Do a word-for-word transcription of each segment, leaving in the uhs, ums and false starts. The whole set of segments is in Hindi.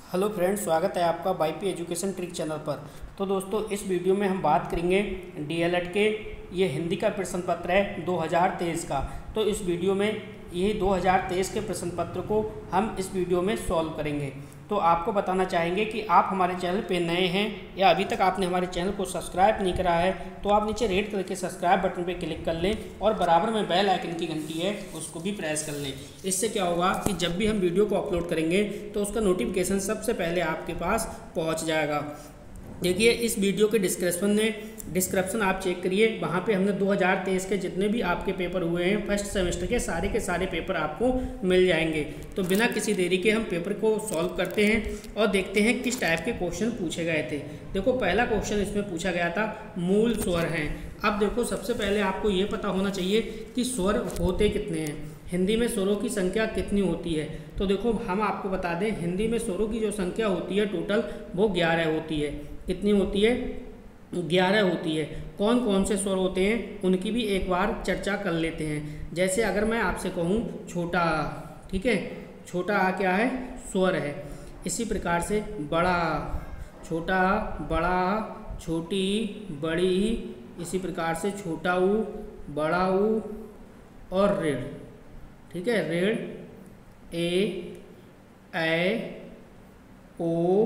हेलो फ्रेंड्स, स्वागत है आपका वाईपी एजुकेशन ट्रिक चैनल पर। तो दोस्तों, इस वीडियो में हम बात करेंगे डीएलएड के ये हिंदी का प्रश्न पत्र है दो हज़ार तेईस का। तो इस वीडियो में यही दो हज़ार तेईस के प्रश्न पत्र को हम इस वीडियो में सॉल्व करेंगे। तो आपको बताना चाहेंगे कि आप हमारे चैनल पे नए हैं या अभी तक आपने हमारे चैनल को सब्सक्राइब नहीं करा है तो आप नीचे रेड कलर के सब्सक्राइब बटन पे क्लिक कर लें और बराबर में बेल आइकन की घंटी है उसको भी प्रेस कर लें। इससे क्या होगा कि जब भी हम वीडियो को अपलोड करेंगे तो उसका नोटिफिकेशन सबसे पहले आपके पास पहुँच जाएगा। देखिए, इस वीडियो के डिस्क्रिप्शन में डिस्क्रिप्शन आप चेक करिए, वहाँ पे हमने दो हज़ार तेईस के जितने भी आपके पेपर हुए हैं फर्स्ट सेमेस्टर के सारे के सारे पेपर आपको मिल जाएंगे। तो बिना किसी देरी के हम पेपर को सॉल्व करते हैं और देखते हैं किस टाइप के क्वेश्चन पूछे गए थे। देखो, पहला क्वेश्चन इसमें पूछा गया था मूल स्वर हैं। अब देखो, सबसे पहले आपको ये पता होना चाहिए कि स्वर होते कितने हैं, हिंदी में स्वरों की संख्या कितनी होती है। तो देखो, हम आपको बता दें, हिंदी में स्वरों की जो संख्या होती है टोटल वो ग्यारह होती है। कितनी होती है? ग्यारह होती है। कौन कौन से स्वर होते हैं उनकी भी एक बार चर्चा कर लेते हैं। जैसे अगर मैं आपसे कहूँ छोटा आ, ठीक है, छोटा आ क्या है? स्वर है। इसी प्रकार से बड़ा, छोटा आ, बड़ा आ, छोटी, बड़ी, इसी प्रकार से छोटा ऊ, बड़ा ऊ और ऋण, ठीक है, ऋण, ए, ऐ, ओ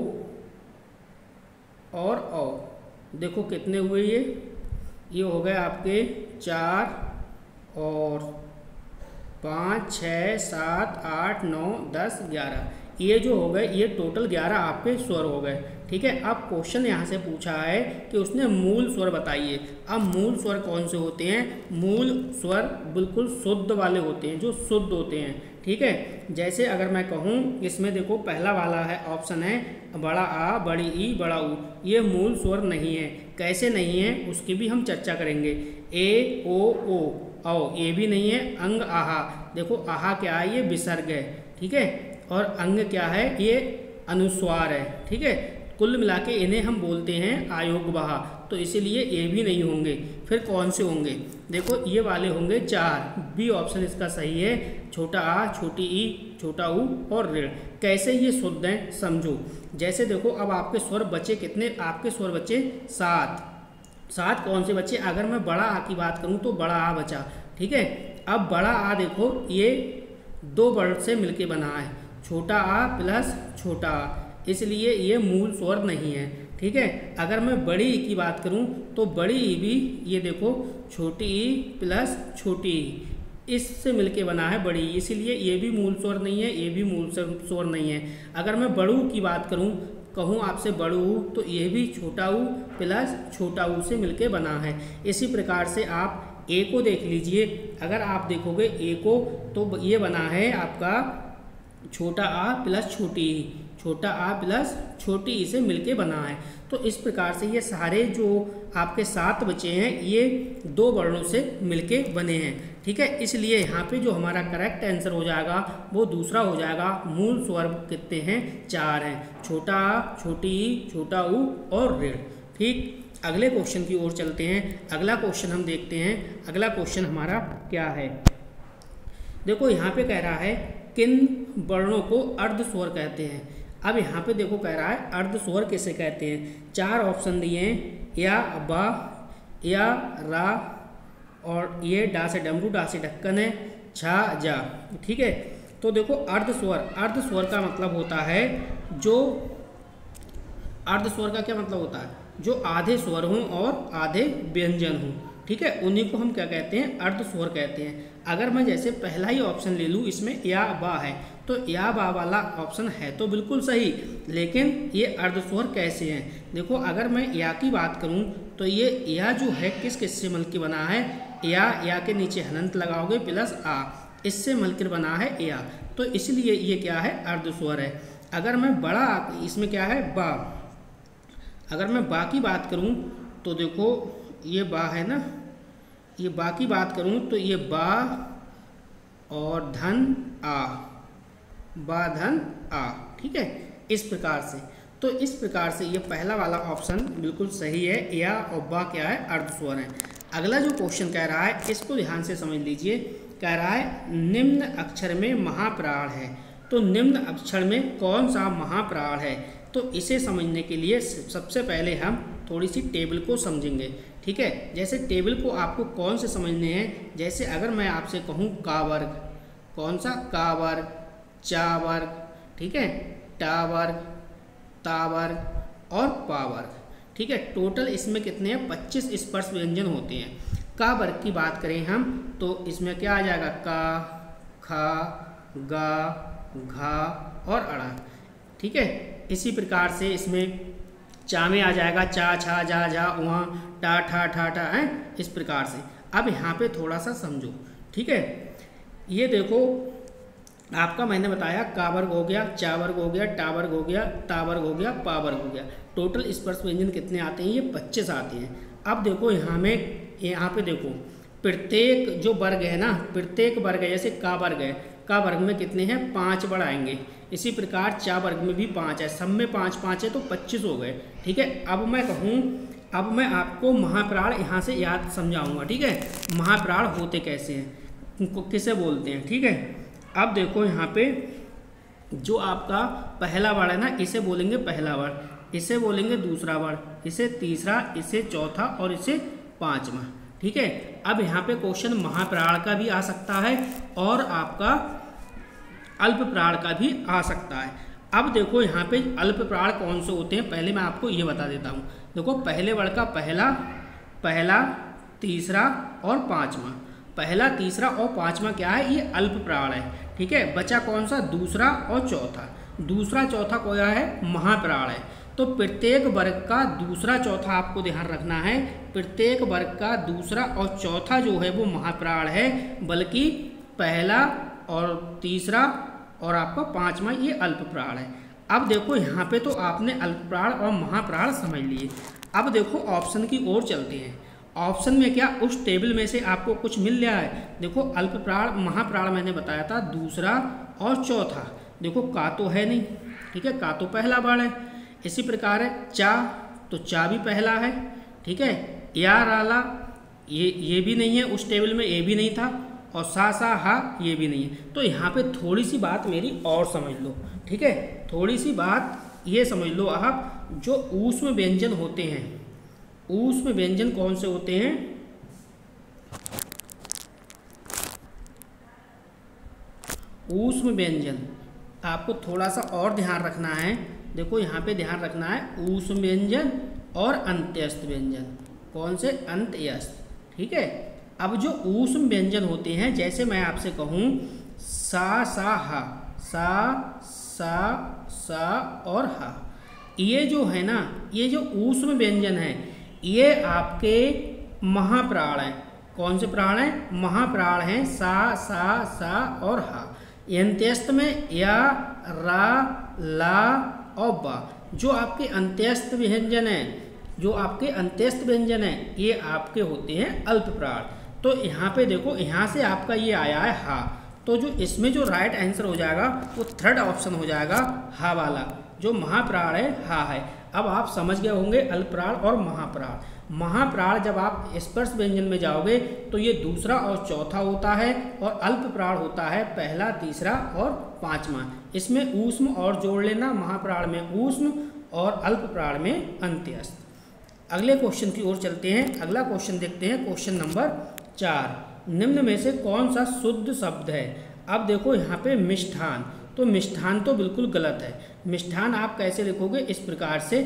और औ। देखो कितने हुए ये ये हो गए आपके चार और पाँच, छः, सात, आठ, नौ, दस, ग्यारह। ये जो हो गए ये टोटल ग्यारह आपके स्वर हो गए। ठीक है, अब क्वेश्चन यहाँ से पूछा है कि उसने मूल स्वर बताइए। अब मूल स्वर कौन से होते हैं? मूल स्वर बिल्कुल शुद्ध वाले होते हैं, जो शुद्ध होते हैं। ठीक है, जैसे अगर मैं कहूँ, इसमें देखो पहला वाला है ऑप्शन है बड़ा आ, बड़ी ई, बड़ा ऊ। ये मूल स्वर नहीं है। कैसे नहीं है उसकी भी हम चर्चा करेंगे। ए, ओ, ओ, औ ये भी नहीं है। अंग, आहा। देखो आहा क्या है? ये विसर्ग है। ठीक है, और अंग क्या है? ये अनुस्वार है। ठीक है, कुल मिला के इन्हें हम बोलते हैं आयोगवाह। तो इसीलिए ये भी नहीं होंगे। फिर कौन से होंगे? देखो, ये वाले होंगे चार। बी ऑप्शन इसका सही है। छोटा आ, छोटी ई, छोटा ऊ और ऋण। कैसे ये शुद्ध हैं समझो। जैसे देखो, अब आपके स्वर बचे कितने? आपके स्वर बचे सात। सात कौन से बचे? अगर मैं बड़ा आ की बात करूँ तो बड़ा आ बचा। ठीक है, अब बड़ा आ देखो ये दो वर्ड से मिलके बना है, छोटा आ प्लस छोटा आ, इसलिए ये मूल स्वर नहीं है। ठीक है, अगर मैं बड़ी ई की बात करूं तो बड़ी ई भी ये देखो छोटी ई प्लस छोटी ई, इससे मिलके बना है बड़ी, इसलिए ये भी मूल स्वर नहीं है, ये भी मूल स्वर नहीं है। अगर मैं बड़ू की बात करूं, कहूँ आपसे बड़ू, तो ये भी छोटा ऊ प्लस छोटा ऊ से मिलके बना है। इसी प्रकार से आप ए को देख लीजिए। अगर आप देखोगे ए को तो ये बना है आपका छोटा आ प्लस छोटी ई, छोटा आ प्लस छोटी ई से मिलके बना है। तो इस प्रकार से ये सारे जो आपके सात बचे हैं ये दो वर्णों से मिलके बने हैं। ठीक है, इसलिए यहाँ पे जो हमारा करेक्ट आंसर हो जाएगा वो दूसरा हो जाएगा। मूल स्वर कितने हैं? चार हैं, छोटा आ, छोटी ई, छोटा ऊ और ऋण। ठीक, अगले क्वेश्चन की ओर चलते हैं। अगला क्वेश्चन हम देखते हैं। अगला क्वेश्चन हमारा क्या है? देखो, यहाँ पे कह रहा है किन वर्णों को अर्ध स्वर कहते हैं। अब यहाँ पे देखो कह रहा है अर्ध स्वर किसे कहते हैं। चार ऑप्शन दिए हैं, या, बा, या, रा और ये डा से डमरू, डा से ढक्कन है, छा, जा। ठीक है, तो देखो अर्ध स्वर, अर्ध स्वर का मतलब होता है जो अर्ध स्वर का क्या मतलब होता है? जो आधे स्वर हों और आधे व्यंजन हों। ठीक है, उन्हीं को हम क्या कहते हैं? अर्ध स्वर कहते हैं। अगर मैं जैसे पहला ही ऑप्शन ले लूँ, इसमें या बा है, तो या बा वाला ऑप्शन है तो बिल्कुल सही, लेकिन ये अर्ध स्वर कैसे हैं? देखो, अगर मैं या की बात करूँ तो ये या जो है किस किस से मिलकर बना है? या, या के नीचे हलंत लगाओगे प्लस आ, इससे मिलकर बना है या, तो इसलिए ये क्या है? अर्ध स्वर है। अगर मैं बड़ा, इसमें क्या है? बा। अगर मैं बा की बात करूं तो देखो ये बा है ना, ये बा की बात करूं तो ये बा और धन आ, बा धन आ। ठीक है, इस प्रकार से। तो इस प्रकार से ये पहला वाला ऑप्शन बिल्कुल सही है। या और बा क्या है? अर्ध स्वर है। अगला जो क्वेश्चन कह रहा है इसको ध्यान से समझ लीजिए। कह रहा है निम्न अक्षर में महाप्राण है। तो निम्न अक्षर में कौन सा महाप्राण है? तो इसे समझने के लिए सबसे पहले हम थोड़ी सी टेबल को समझेंगे, ठीक है। जैसे टेबल को आपको कौन से समझने हैं, जैसे अगर मैं आपसे कहूँ का वर्ग, कौन सा? का वर्ग, चा वर्ग, ठीक है, टा वर्ग, ता वर्ग और पा वर्ग, ठीक है। टोटल इसमें कितने हैं? पच्चीस स्पर्श व्यंजन होते हैं। का वर्ग की बात करें हम तो इसमें क्या आ जाएगा? का, खा, गा, घा और अड़ा, ठीक है। इसी प्रकार से इसमें चा में आ जाएगा चा, छा, जा, जा, वहाँ, टा, ठा, ठा, ठा है, इस प्रकार से। अब यहाँ पे थोड़ा सा समझो, ठीक है। ये देखो आपका मैंने बताया का वर्ग हो गया, चा वर्ग हो गया, टा वर्ग हो गया, ता वर्ग हो गया, पा वर्ग हो गया। टोटल स्पर्श व्यंजन कितने आते हैं? ये पच्चीस आते हैं। अब देखो यहाँ में, यहाँ पे देखो प्रत्येक जो वर्ग है ना, प्रत्येक वर्ग है, जैसे का वर्ग है, का वर्ग में कितने हैं? पाँच वर्ड आएंगे। इसी प्रकार चा वर्ग में भी पाँच है, सब में पाँच पाँच है तो पच्चीस हो गए, ठीक है। अब मैं कहूँ, अब मैं आपको महाप्राण यहाँ से याद समझाऊंगा, ठीक है। महाप्राण होते कैसे हैं, उनको किसे बोलते हैं, ठीक है। अब देखो यहाँ पे जो आपका पहला वर्ड है ना, इसे बोलेंगे पहला वर्ड, इसे बोलेंगे दूसरा वर्ड, इसे तीसरा, इसे चौथा और इसे पांचवा, ठीक है। अब यहाँ पे क्वेश्चन महाप्राण का भी आ सकता है और आपका अल्प प्राण का भी आ सकता है। अब देखो यहाँ पे अल्प प्राण कौन से होते हैं, पहले मैं आपको ये बता देता हूँ। देखो पहले वर्ड का पहला, पहला, तीसरा और पांचवा, पहला, तीसरा और पांचवा क्या है? ये अल्प प्राण है, ठीक है। बचा कौन सा? दूसरा और चौथा। दूसरा चौथा क्या है? महाप्राण है। तो प्रत्येक वर्ग का दूसरा चौथा आपको ध्यान रखना है, प्रत्येक वर्ग का दूसरा और चौथा जो है वो महाप्राण है, बल्कि पहला और तीसरा और आपका पांचवा ये अल्प प्राण है। अब देखो यहाँ पे तो आपने अल्प प्राण और महाप्राण समझ लिए। अब देखो ऑप्शन की ओर चलते हैं। ऑप्शन में क्या, उस टेबल में से आपको कुछ मिल रहा है? देखो अल्प प्राण, महाप्राण मैंने बताया था दूसरा और चौथा। देखो का तो है नहीं, ठीक है, का तो पहला वर्ड है। इसी प्रकार है चा, तो चा भी पहला है, ठीक है। या, राला, ये ये भी नहीं है, उस टेबल में ये भी नहीं था। और सा, सा, हा, ये भी नहीं है। तो यहाँ पे थोड़ी सी बात मेरी और समझ लो, ठीक है। थोड़ी सी बात ये समझ लो आप, जो ऊष्म व्यंजन होते हैं, ऊष्म व्यंजन कौन से होते हैं? ऊष्म व्यंजन आपको थोड़ा सा और ध्यान रखना है। देखो यहाँ पे ध्यान रखना है ऊष्म व्यंजन और अंत्यस्थ व्यंजन। कौन से? अंत्यस्थ, ठीक है। अब जो ऊष्म व्यंजन होते हैं, जैसे मैं आपसे कहूँ सा, सा, हा, सा, सा, सा और हा, ये जो है ना, ये जो ऊष्म व्यंजन है, ये आपके महाप्राण हैं। कौन से प्राण हैं? महाप्राण हैं। सा, सा, सा और हा। अंत्यस्थ में या, रा, ला और बा, जो आपके अंत्यस्थ व्यंजन है, जो आपके अंत्यस्थ व्यंजन है, ये आपके होते हैं अल्प प्राण। तो यहाँ पे देखो, यहाँ से आपका ये आया है हा, तो जो इसमें जो राइट आंसर हो जाएगा वो थर्ड ऑप्शन हो जाएगा, हा वाला, जो महाप्राण है हा है। अब आप समझ गए होंगे अल्पप्राण और महाप्राण। महाप्राण जब आप स्पर्श व्यंजन में जाओगे तो ये दूसरा और चौथा होता है, और अल्प प्राण होता है पहला, तीसरा और पांचवा। इसमें ऊष्म और जोड़ लेना, महाप्राण में ऊष्म और अल्प प्राण में अंत्यस्थ। अगले क्वेश्चन की ओर चलते हैं। अगला क्वेश्चन देखते हैं, क्वेश्चन नंबर चार। निम्न में से कौन सा शुद्ध शब्द है? अब देखो यहाँ पे मिष्ठान, तो मिष्ठान तो बिल्कुल गलत है। मिष्ठान आप कैसे लिखोगे? इस प्रकार से,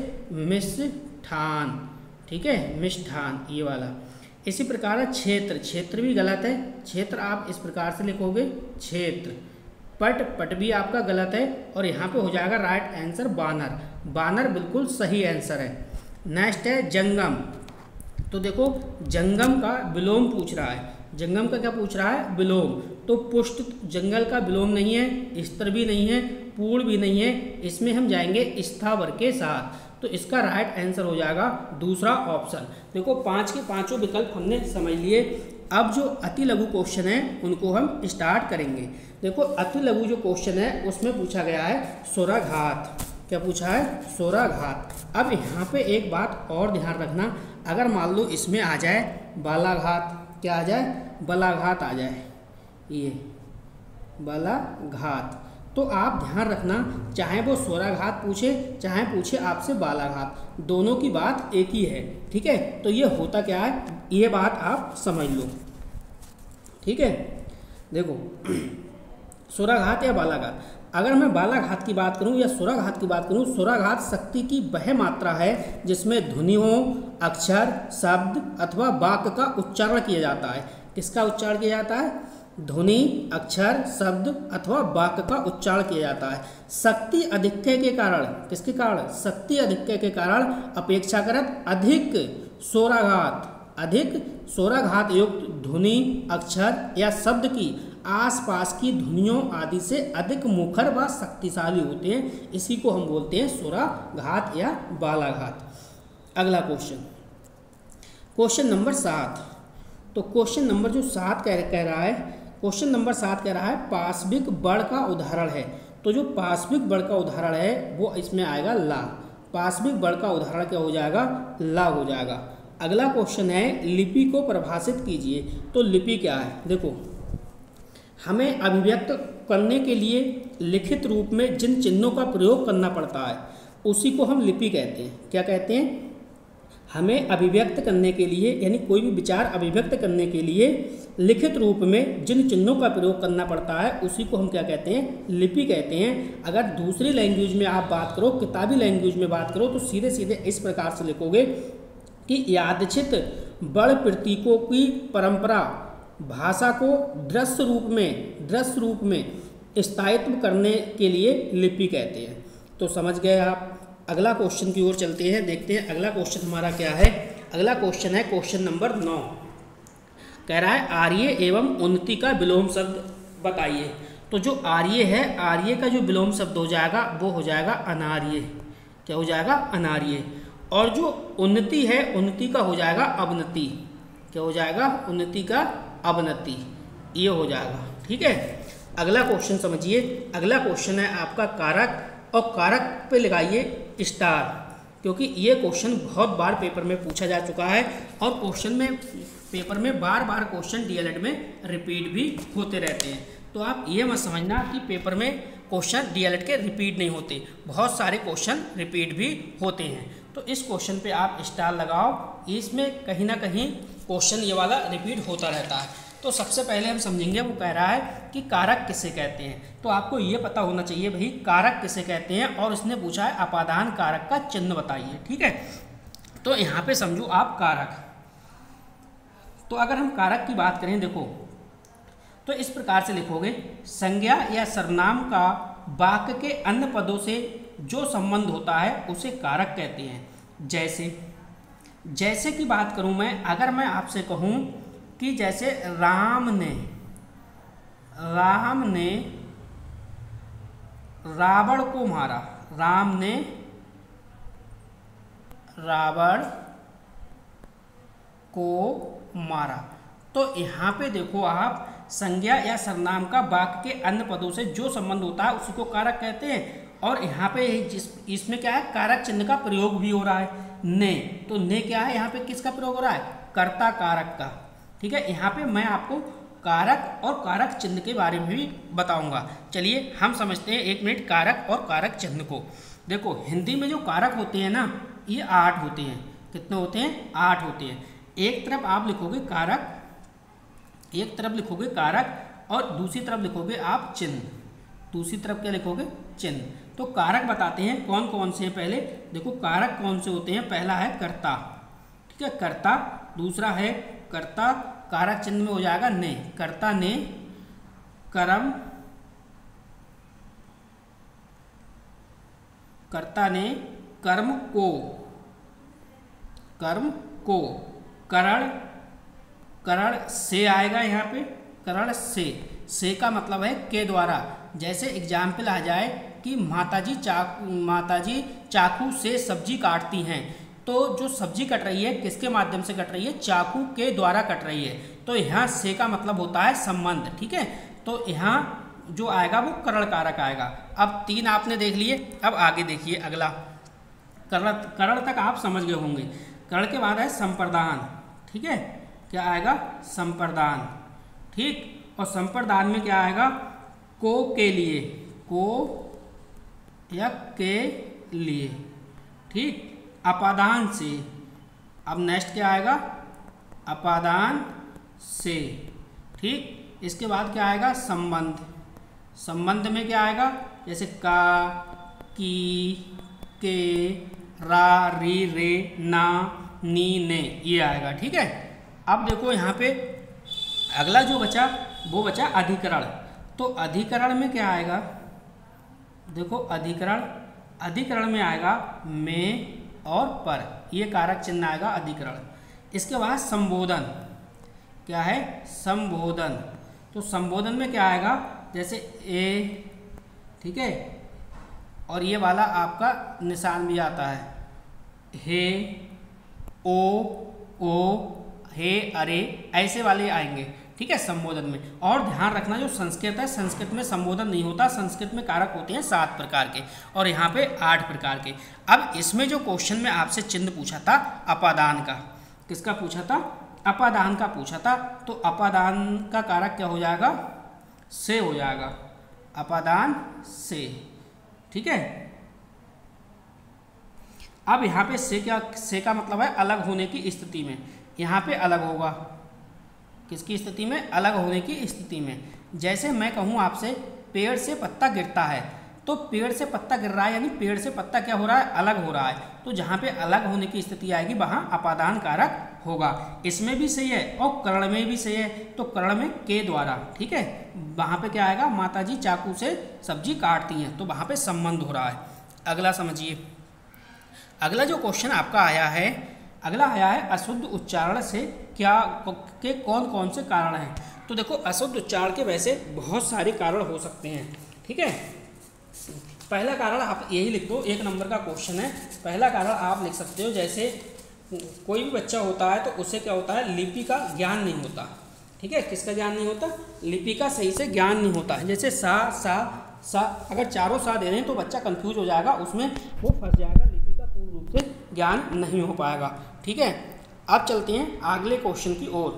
मिष्ठान, ठीक है, मिष्ठान ये वाला। इसी प्रकार है क्षेत्र, क्षेत्र भी गलत है। क्षेत्र आप इस प्रकार से लिखोगे, क्षेत्र। पट, पट भी आपका गलत है, और यहाँ पे हो जाएगा राइट आंसर बानर। बानर बिल्कुल सही आंसर है। नेक्स्ट है जंगम, तो देखो जंगम का विलोम पूछ रहा है। जंगम का क्या पूछ रहा है? विलोम। तो पुष्ट जंगल का विलोम नहीं है, स्तर भी नहीं है, पूर्ण भी नहीं है, इसमें हम जाएंगे स्थावर के साथ। तो इसका राइट आंसर हो जाएगा दूसरा ऑप्शन। देखो पांच के पांचों विकल्प हमने समझ लिए। अब जो अति लघु क्वेश्चन है उनको हम स्टार्ट करेंगे। देखो अति लघु जो क्वेश्चन है उसमें पूछा गया है स्वराघात। क्या पूछा है? स्वराघात। अब यहाँ पे एक बात और ध्यान रखना, अगर मान लो इसमें आ जाए बालाघात, क्या आ जाए? बलाघात आ जाए, ये बलाघात, तो आप ध्यान रखना, चाहे वो स्वराघात पूछे चाहे पूछे आपसे बालाघात, दोनों की बात एक ही है। ठीक है, तो ये होता क्या है, ये बात आप समझ लो। ठीक है, देखो स्वराघात या बालाघात, अगर मैं बालाघात की बात करूं या स्वराघात की बात करूं, स्वराघात शक्ति की वह मात्रा है जिसमें ध्वनियों, अक्षर, शब्द अथवा वाक्य का उच्चारण किया जाता है। किसका उच्चारण किया जाता है? ध्वनि, अक्षर, शब्द अथवा वाक्य का उच्चारण किया जाता है। शक्ति अधिक्य के कारण, किसके कारण? शक्ति अधिक्य के कारण अपेक्षाकृत अधिक स्वराघात, अधिक स्वराघात युक्त ध्वनि, अक्षर या शब्द की आसपास की ध्वनियों आदि से अधिक मुखर व शक्तिशाली होते हैं। इसी को हम बोलते हैं स्वराघात या बालाघात। अगला क्वेश्चन, क्वेश्चन नंबर सात। तो क्वेश्चन नंबर जो सात कह कह रहा है, क्वेश्चन नंबर सात कह रहा है पाशविक बड़ का उदाहरण है। तो जो पाशविक बड़ का उदाहरण है वो इसमें आएगा ला। पाशविक बड़ का उदाहरण क्या हो जाएगा? ला हो जाएगा। अगला क्वेश्चन है लिपि को परिभाषित कीजिए। तो लिपि क्या है? देखो, हमें अभिव्यक्त करने के लिए लिखित रूप में जिन चिन्हों का प्रयोग करना पड़ता है उसी को हम लिपि कहते हैं। क्या कहते हैं? हमें अभिव्यक्त करने के लिए, यानी कोई भी विचार अभिव्यक्त करने के लिए लिखित रूप में जिन चिन्हों का प्रयोग करना पड़ता है उसी को हम क्या कहते हैं? लिपि कहते हैं। अगर दूसरी लैंग्वेज में आप बात करो, किताबी लैंग्वेज में बात करो, तो सीधे सीधे इस प्रकार से लिखोगे कि यादृच्छिक बड़ प्रतीकों की परंपरा भाषा को दृश्य रूप में दृश्य रूप में स्थायित्व करने के लिए लिपि कहते हैं। तो समझ गए आप। अगला क्वेश्चन की ओर चलते हैं, देखते हैं अगला क्वेश्चन हमारा क्या है। अगला क्वेश्चन है क्वेश्चन नंबर नौ। कह रहा है आर्य एवं उन्नति का विलोम शब्द बताइए। तो जो आर्य है, आर्य का जो विलोम शब्द हो जाएगा वो हो जाएगा अनार्य। क्या हो जाएगा? अनार्य। और जो उन्नति है, उन्नति का हो जाएगा अवनति। क्या हो जाएगा? उन्नति का अवनति, ये हो जाएगा। ठीक है, अगला क्वेश्चन समझिए। अगला क्वेश्चन है आपका कारक, और कारक पे लगाइए स्टार, क्योंकि ये क्वेश्चन बहुत बार पेपर में पूछा जा चुका है और क्वेश्चन में पेपर में बार बार क्वेश्चन डीएलएड में रिपीट भी होते रहते हैं। तो आप ये मत समझना कि पेपर में क्वेश्चन डीएलएड के रिपीट नहीं होते, बहुत सारे क्वेश्चन रिपीट भी होते हैं। तो इस क्वेश्चन पे आप स्टार लगाओ, इसमें कहीं ना कहीं क्वेश्चन ये वाला रिपीट होता रहता है। तो सबसे पहले हम समझेंगे, वो कह रहा है कि कारक किसे कहते हैं। तो आपको ये पता होना चाहिए भाई कारक किसे कहते हैं, और इसने पूछा है अपादान कारक का चिन्ह बताइए। ठीक है, तो यहाँ पे समझो आप कारक। तो अगर हम कारक की बात करें, देखो तो इस प्रकार से लिखोगे, संज्ञा या सर्वनाम का वाक्य के अन्य पदों से जो संबंध होता है उसे कारक कहते हैं। जैसे जैसे की बात करूं मैं, अगर मैं आपसे कहूं कि जैसे राम ने राम ने रावण को मारा, राम ने रावण को मारा। तो यहाँ पे देखो आप, संज्ञा या सर्वनाम का वाक्य के अन्य पदों से जो संबंध होता है उसी को कारक कहते हैं। और यहाँ पे जिस इसमें क्या है, कारक चिन्ह का प्रयोग भी हो रहा है, ने। तो ने क्या है, यहाँ पे किसका प्रयोग हो रहा है? कर्ता कारक का। ठीक है, यहाँ पे मैं आपको कारक और कारक चिन्ह के बारे में भी बताऊंगा। चलिए हम समझते हैं एक मिनट कारक और कारक चिन्ह को। देखो हिंदी में जो कारक होते हैं ना, ये आठ होते हैं। कितने होते हैं? आठ होते हैं। एक तरफ आप लिखोगे कारक, एक तरफ लिखोगे कारक और दूसरी तरफ लिखोगे आप चिन्ह। दूसरी तरफ क्या लिखोगे? चिन्ह। तो कारक बताते हैं कौन कौन से हैं। पहले देखो कारक कौन से होते हैं। पहला है कर्ता, ठीक है, कर्ता। दूसरा है कर्ता, कारक चिन्ह में हो जाएगा ने, कर्ता ने कर्म, कर्ता ने कर्म को, कर्म को, करण, करण से आएगा यहाँ पे, करण से, से का मतलब है के द्वारा। जैसे एग्जाम्पल आ जाए कि माताजी चाकू माताजी चाकू से सब्जी काटती हैं, तो जो सब्जी कट रही है किसके माध्यम से कट रही है? चाकू के द्वारा कट रही है। तो यहाँ से का मतलब होता है संबंध। ठीक है, तो यहाँ जो आएगा वो करण कारक आएगा। अब तीन आपने देख लिए, अब आगे देखिए अगला। करण करण तक आप समझ गए होंगे। करण के बाद है संप्रदान। ठीक है, क्या आएगा? संप्रदान। ठीक, और संप्रदान में क्या आएगा? को के लिए, को यक के लिए, ठीक, अपादान से। अब नेक्स्ट क्या आएगा, अपादान से, ठीक। इसके बाद क्या आएगा, संबंध। संबंध में क्या आएगा, जैसे का, की, के, रा, री, रे, ना, नी, ने, ये आएगा, ठीक है। अब देखो यहाँ पे अगला जो बचा वो बचा अधिकरण। तो अधिकरण में क्या आएगा, देखो अधिकरण, अधिकरण में आएगा में और पर, ये कारक चिन्ह आएगा अधिकरण। इसके बाद संबोधन, क्या है, संबोधन। तो संबोधन में क्या आएगा, जैसे ए, ठीक है, और ये वाला आपका निशान भी आता है, हे, ओ, ओ, हे, अरे, ऐसे वाले आएंगे, ठीक है, संबोधन में। और ध्यान रखना जो संस्कृत है, संस्कृत में संबोधन नहीं होता, संस्कृत में कारक होते हैं सात प्रकार के और यहाँ पे आठ प्रकार के। अब इसमें जो क्वेश्चन में आपसे चिन्ह पूछा था अपादान का, किसका पूछा था, अपादान का पूछा था। तो अपादान का कारक क्या हो जाएगा, से हो जाएगा, अपादान से, ठीक है। अब यहाँ पे से क्या, से का मतलब है अलग होने की स्थिति में, यहाँ पे अलग होगा, किसकी स्थिति में, अलग होने की स्थिति में। जैसे मैं कहूँ आपसे पेड़ से पत्ता गिरता है, तो पेड़ से पत्ता गिर रहा है यानी पेड़ से पत्ता क्या हो रहा है, अलग हो रहा है। तो जहाँ पे अलग होने की स्थिति आएगी वहाँ अपादान कारक होगा। इसमें भी सही है और कर्ण में भी सही है। तो कर्ण में के द्वारा, ठीक है, वहाँ पे क्या आएगा, माताजी चाकू से सब्जी काटती हैं, तो वहाँ पे संबंध हो रहा है। अगला समझिए, अगला जो क्वेश्चन आपका आया है, अगला आया है अशुद्ध उच्चारण से क्या के कौन कौन से कारण हैं। तो देखो अशुद्ध उच्चारण के वैसे बहुत सारे कारण हो सकते हैं, ठीक है। पहला कारण आप यही लिख दो, एक नंबर का क्वेश्चन है। पहला कारण आप लिख सकते हो, जैसे कोई भी बच्चा होता है तो उसे क्या होता है, लिपि का ज्ञान नहीं होता, ठीक है। किसका ज्ञान नहीं होता, लिपि का सही से ज्ञान नहीं होता है। जैसे सा सा सा, अगर चारों सा दे रहे हैं तो बच्चा कंफ्यूज हो जाएगा, उसमें वो फंस जाएगा, लिपि का पूर्ण रूप से ज्ञान नहीं हो पाएगा, ठीक है। अब चलते हैं अगले क्वेश्चन की ओर।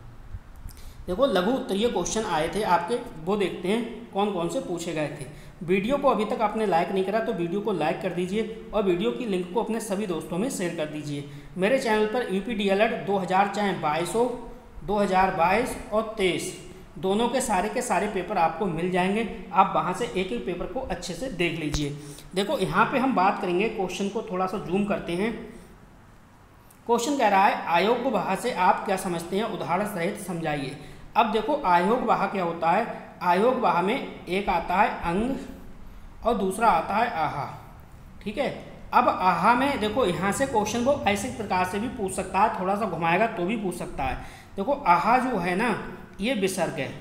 देखो लघु उत्तरीय क्वेश्चन आए थे आपके, वो देखते हैं कौन कौन से पूछे गए थे। वीडियो को अभी तक आपने लाइक नहीं करा तो वीडियो को लाइक कर दीजिए और वीडियो की लिंक को अपने सभी दोस्तों में शेयर कर दीजिए। मेरे चैनल पर यूपी डीएलएड दो हज़ार चाहे बाईस हो, दो हज़ार बाईस और तेईस दोनों के सारे के सारे पेपर आपको मिल जाएंगे। आप वहाँ से एक एक पेपर को अच्छे से देख लीजिए। देखो यहाँ पे हम बात करेंगे, क्वेश्चन को थोड़ा सा जूम करते हैं। क्वेश्चन कह रहा है अयोग्य वाह से आप क्या समझते हैं, उदाहरण सहित समझाइए। अब देखो अयोग्य वाह क्या होता है, अयोग्य वाह में एक आता है अंग और दूसरा आता है आहा, ठीक है। अब आहा में देखो यहाँ से क्वेश्चन वो ऐसे प्रकार से भी पूछ सकता है, थोड़ा सा घुमाएगा तो भी पूछ सकता है। देखो आहा जो है ना, ये विसर्ग है,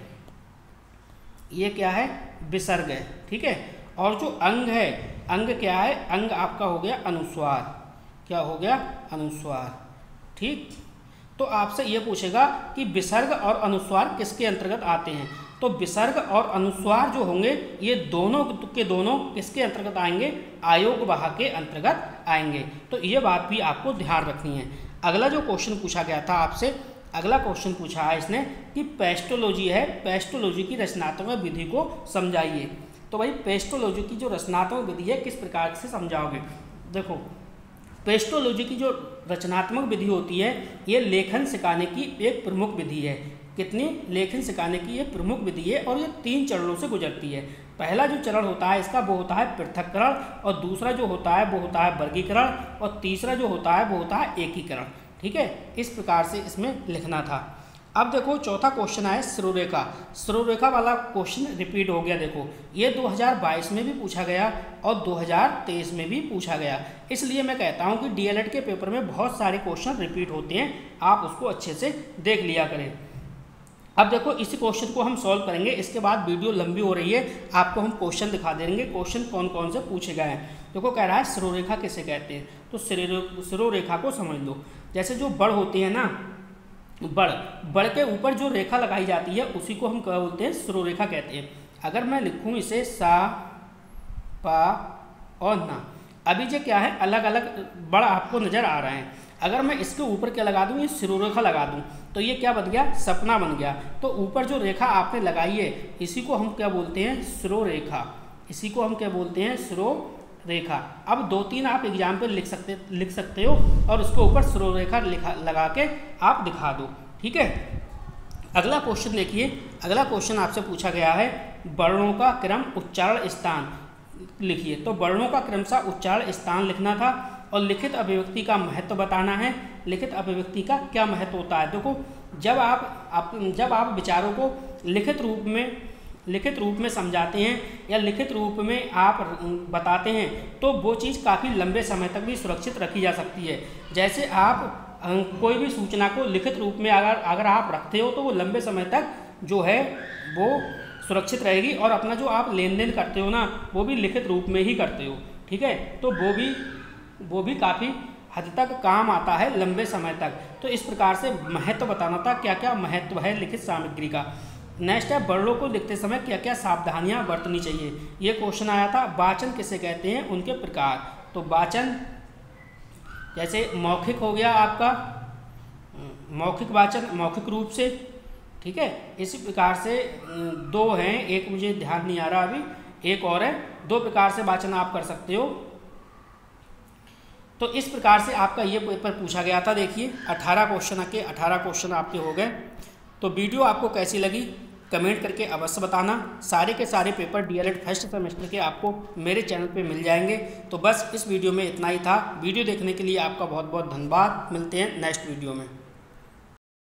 ये क्या है, विसर्ग है, ठीक है। और जो अंग है, अंग क्या है, अंग आपका हो गया अनुस्वार, क्या हो गया, अनुस्वार, ठीक। तो आपसे ये पूछेगा कि विसर्ग और अनुस्वार किसके अंतर्गत आते हैं। तो विसर्ग और अनुस्वार जो होंगे ये दोनों के दोनों किसके अंतर्गत आएंगे, अयोग्य वाह के अंतर्गत आएंगे। तो ये बात भी आपको ध्यान रखनी है। अगला जो क्वेश्चन पूछा गया था आपसे, अगला क्वेश्चन पूछा है इसने कि पेस्टोलॉजी है, पेस्टोलॉजी की रचनात्मक विधि को समझाइए। तो भाई पेस्टोलॉजी की जो रचनात्मक विधि है किस प्रकार से समझाओगे। देखो पेस्टोलॉजी की जो रचनात्मक विधि होती है ये लेखन सिखाने की एक प्रमुख विधि है। कितनी, लेखन सिखाने की ये प्रमुख विधि है और ये तीन चरणों से गुजरती है। पहला जो चरण होता है इसका वो होता है पृथक्करण, और दूसरा जो होता है वो होता है वर्गीकरण, और तीसरा जो होता है वो होता है एकीकरण, ठीक है। इस प्रकार से इसमें लिखना था। अब देखो चौथा क्वेश्चन है सिरोरेखा। सिरोरेखा वाला क्वेश्चन रिपीट हो गया। देखो ये दो हज़ार बाईस में भी पूछा गया और दो हज़ार तेईस में भी पूछा गया, इसलिए मैं कहता हूँ कि डीएलएड के पेपर में बहुत सारे क्वेश्चन रिपीट होते हैं, आप उसको अच्छे से देख लिया करें। अब देखो इसी क्वेश्चन को हम सॉल्व करेंगे, इसके बाद वीडियो लंबी हो रही है, आपको हम क्वेश्चन दिखा देंगे क्वेश्चन कौन कौन से पूछे गए हैं। देखो कह रहा है सिरोरेखा किसे कहते हैं, तो सिरोरेखा को समझ लो। जैसे जो बड़ होती है ना, बड़ बड़ के ऊपर जो रेखा लगाई जाती है उसी को हम क्या बोलते हैं, सिरोरेखा कहते हैं। अगर मैं लिखूँ इसे सा, पा और ना, अभी जो क्या है अलग अलग बड़ आपको नज़र आ रहे हैं। अगर मैं इसके ऊपर क्या लगा दूँ, ये सिरोरेखा लगा दूँ, तो ये क्या बन गया, सपना बन गया। तो ऊपर जो रेखा आपने लगाई है इसी को हम क्या बोलते हैं, सिरोरेखा, इसी को हम क्या बोलते हैं, स्रोत रेखा। अब दो तीन आप एग्जाम्पल लिख सकते लिख सकते हो और उसके ऊपर स्रोत रेखा लिखा लगा के आप दिखा दो, ठीक है। अगला क्वेश्चन देखिए, अगला क्वेश्चन आपसे पूछा गया है वर्णों का क्रम उच्चारण स्थान लिखिए। तो वर्णों का क्रमशः उच्चारण स्थान लिखना था और लिखित अभिव्यक्ति का महत्व बताना है। लिखित अभिव्यक्ति का क्या महत्व होता है, देखो जब आप, आप जब आप विचारों को लिखित रूप में लिखित रूप में समझाते हैं या लिखित रूप में आप बताते हैं तो वो चीज़ काफ़ी लंबे समय तक भी सुरक्षित रखी जा सकती है। जैसे आप कोई भी सूचना को लिखित रूप में अगर अगर आप रखते हो तो वो लंबे समय तक जो है वो सुरक्षित रहेगी, और अपना जो आप लेन देन करते हो ना वो भी लिखित रूप में ही करते हो, ठीक है। तो वो भी वो भी काफ़ी हद तक काम आता है लंबे समय तक। तो इस प्रकार से महत्व बताना था, क्या क्या महत्व है लिखित सामग्री का। नेक्स्ट है वर्णों को लिखते समय क्या क्या सावधानियां बरतनी चाहिए। ये क्वेश्चन आया था। वाचन किसे कहते हैं, उनके प्रकार। तो वाचन जैसे मौखिक हो गया आपका, मौखिक वाचन मौखिक रूप से, ठीक है। इसी प्रकार से दो हैं, एक मुझे ध्यान नहीं आ रहा अभी, एक और है। दो प्रकार से वाचन आप कर सकते हो। तो इस प्रकार से आपका ये पेपर पूछा गया था। देखिए अठारह क्वेश्चन के अठारह क्वेश्चन आपके हो गए। तो वीडियो आपको कैसी लगी कमेंट करके अवश्य बताना। सारे के सारे पेपर डीएलएड फर्स्ट सेमेस्टर के आपको मेरे चैनल पे मिल जाएंगे। तो बस इस वीडियो में इतना ही था। वीडियो देखने के लिए आपका बहुत बहुत धन्यवाद। मिलते हैं नेक्स्ट वीडियो में।